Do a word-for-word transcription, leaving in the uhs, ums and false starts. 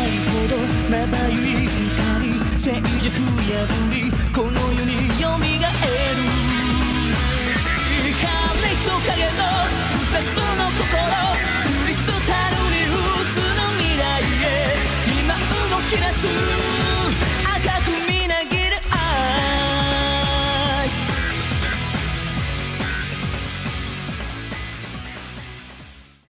ほどまばゆい光静寂破りこの世に蘇る